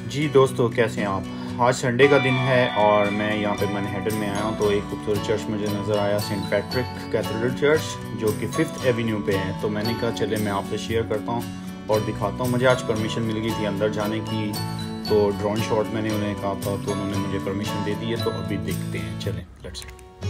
जी दोस्तों, कैसे हैं आप। आज संडे का दिन है और मैं यहाँ पे मैनहट्टन में आया हूँ तो एक खूबसूरत चर्च मुझे नज़र आया, सेंट पैट्रिक कैथेड्रल चर्च, जो कि 5th एवेन्यू पे है। तो मैंने कहा चले मैं आपसे शेयर करता हूँ और दिखाता हूँ। मुझे आज परमिशन मिल गई थी अंदर जाने की, तो ड्रोन शॉट मैंने उन्हें कहा था तो उन्होंने मुझे परमिशन दे दी है। तो अभी देखते हैं, चलें let's.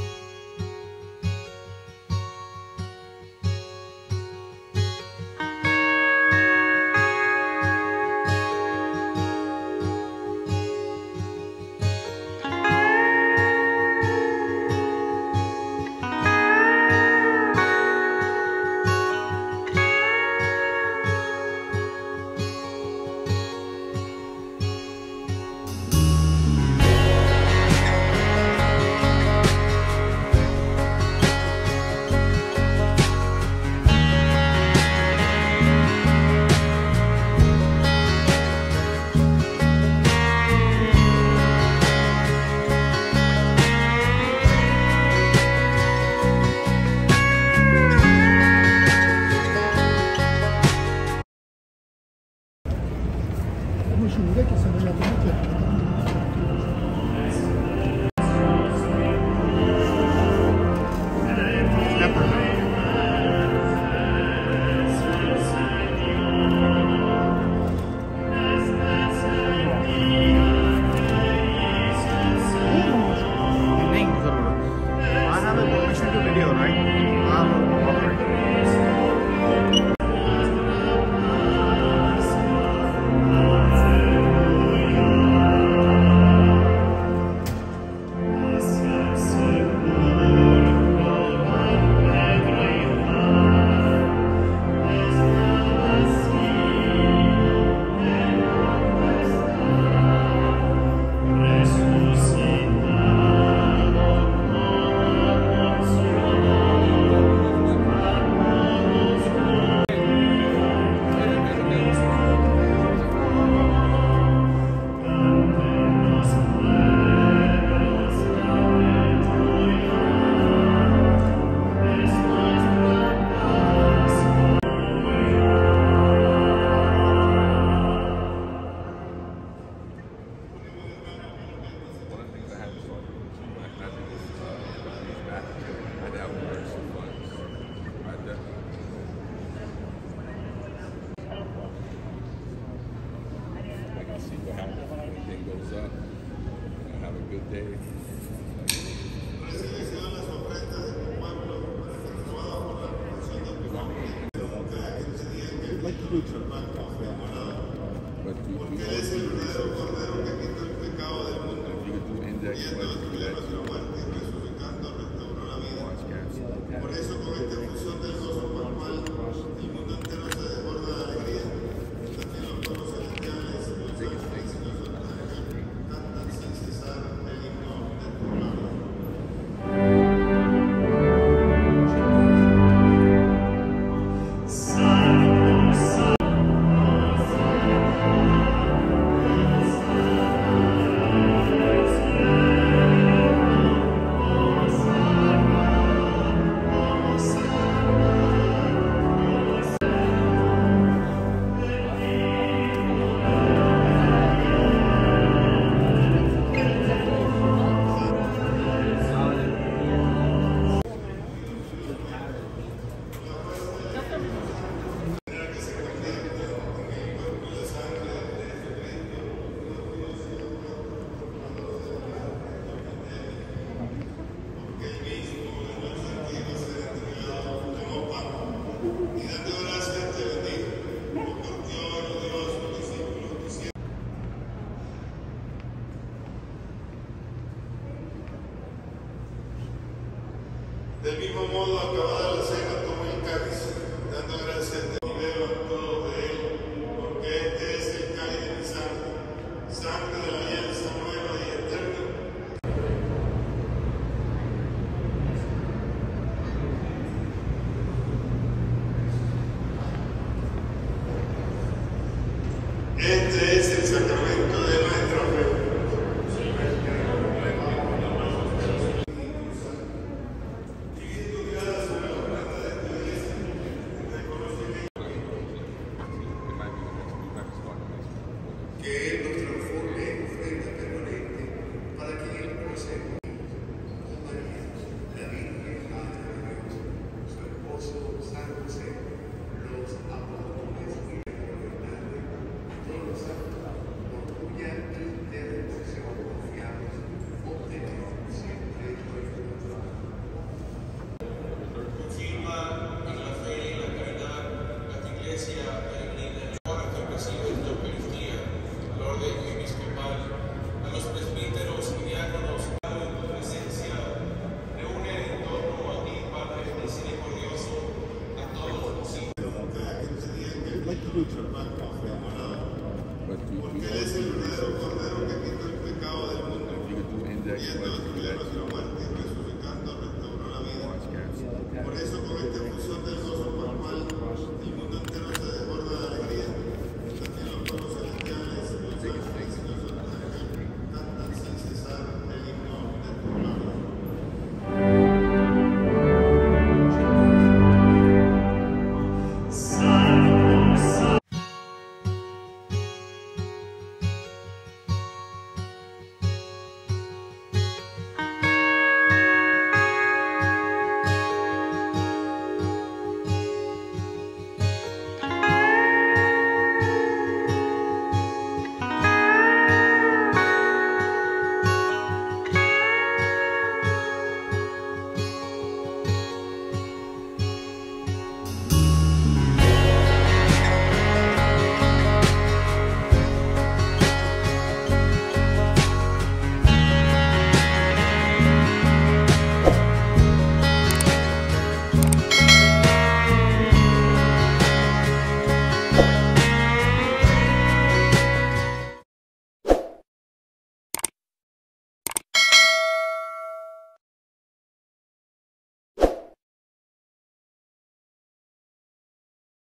Del mismo modo, acabada la cena, tomó el cáliz, dando gracias y beban todos de él, porque este es el cáliz de mi sangre, sangre de la alianza nueva y eterna. Este es el sacramento de nuestra fe. Que Él nos transforme que Él es el verdadero Cordero que quita el pecado del mundo. Y entonces,